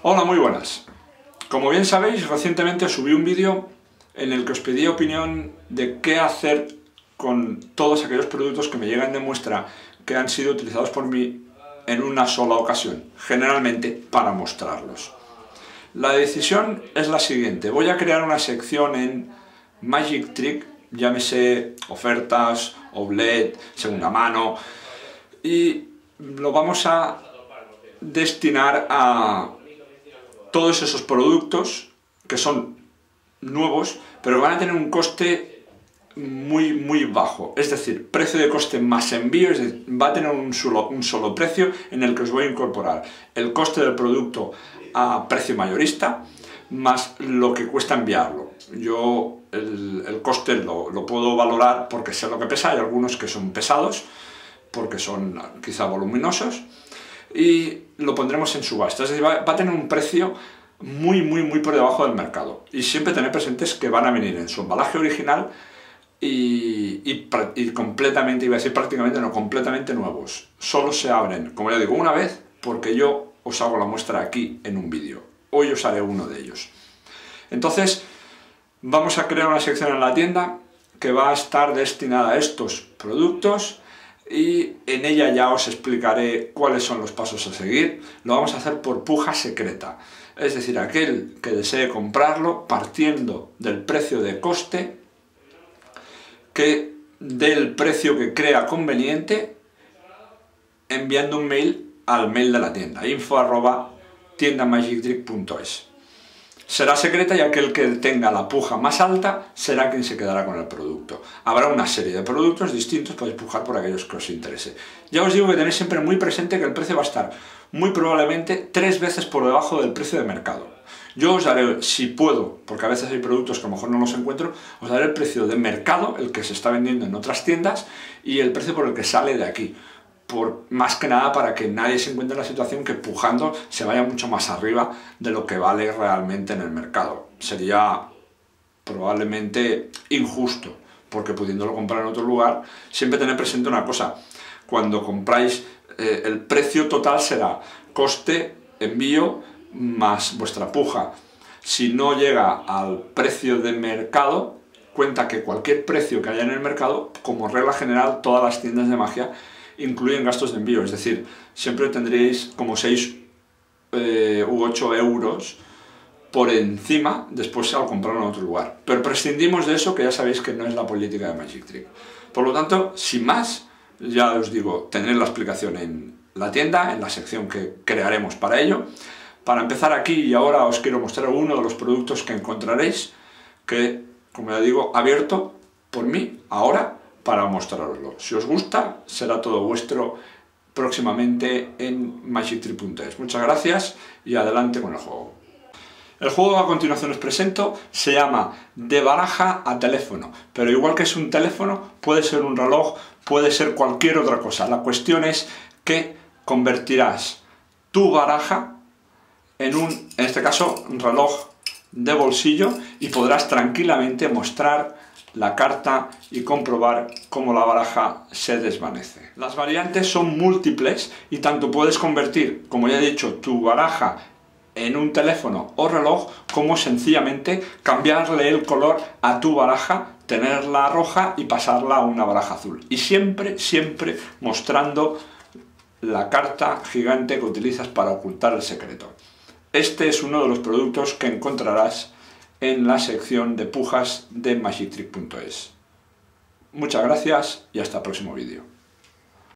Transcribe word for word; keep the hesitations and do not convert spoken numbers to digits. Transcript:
Hola, muy buenas. Como bien sabéis, recientemente subí un vídeo en el que os pedí opinión de qué hacer con todos aquellos productos que me llegan de muestra que han sido utilizados por mí en una sola ocasión, generalmente para mostrarlos. La decisión es la siguiente: voy a crear una sección en Magic Trick, llámese ofertas, outlet, segunda mano, y lo vamos a destinar a todos esos productos que son nuevos, pero van a tener un coste muy muy bajo, es decir, precio de coste más envío, es decir, va a tener un solo, un solo precio en el que os voy a incorporar el coste del producto a precio mayorista más lo que cuesta enviarlo. Yo el, el coste lo, lo puedo valorar porque sé lo que pesa. Hay algunos que son pesados porque son quizá voluminosos, y lo pondremos en subasta, es decir, va, va a tener un precio muy muy muy por debajo del mercado, y siempre tener presentes que van a venir en su embalaje original y, y, y completamente, iba a decir prácticamente, no, completamente nuevos. Solo se abren, como ya digo, una vez, porque yo os hago la muestra aquí en un vídeo. Hoy os haré uno de ellos. Entonces vamos a crear una sección en la tienda que va a estar destinada a estos productos, y en ella ya os explicaré cuáles son los pasos a seguir. Lo vamos a hacer por puja secreta, es decir, aquel que desee comprarlo, partiendo del precio de coste, que dé el precio que crea conveniente, enviando un mail al mail de la tienda, info arroba tienda magic trick punto es. Será secreta, y aquel que tenga la puja más alta será quien se quedará con el producto. Habrá una serie de productos distintos, podéis pujar por aquellos que os interese. Ya os digo que tenéis siempre muy presente que el precio va a estar muy probablemente tres veces por debajo del precio de mercado. Yo os daré, si puedo, porque a veces hay productos que a lo mejor no los encuentro, os daré el precio de mercado, el que se está vendiendo en otras tiendas, y el precio por el que sale de aquí. Por, más que nada para que nadie se encuentre en la situación que pujando se vaya mucho más arriba de lo que vale realmente en el mercado. Sería probablemente injusto, porque pudiéndolo comprar en otro lugar, siempre tener presente una cosa: cuando compráis, eh, el precio total será coste, envío, más vuestra puja. Si no llega al precio de mercado, cuenta que cualquier precio que haya en el mercado, como regla general, todas las tiendas de magia incluyen gastos de envío, es decir, siempre tendréis como seis eh, u ocho euros por encima después al comprarlo en otro lugar. Pero prescindimos de eso, que ya sabéis que no es la política de Magic Trick. Por lo tanto, sin más, ya os digo, tenéis la explicación en la tienda, en la sección que crearemos para ello. Para empezar, aquí y ahora os quiero mostrar uno de los productos que encontraréis, que, como ya digo, abierto por mí ahora, para mostraroslo. Si os gusta, será todo vuestro próximamente en magic trick punto es. Muchas gracias y adelante con el juego. El juego a continuación os presento se llama De baraja a teléfono, pero igual que es un teléfono, puede ser un reloj, puede ser cualquier otra cosa. La cuestión es que convertirás tu baraja en un, en este caso, un reloj de bolsillo, y podrás tranquilamente mostrar la carta y comprobar cómo la baraja se desvanece. Las variantes son múltiples, y tanto puedes convertir, como ya he dicho, tu baraja en un teléfono o reloj, como sencillamente cambiarle el color a tu baraja, tenerla roja y pasarla a una baraja azul. Y siempre, siempre mostrando la carta gigante que utilizas para ocultar el secreto. Este es uno de los productos que encontrarás en la sección de pujas de magic trick punto es. Muchas gracias y hasta el próximo vídeo.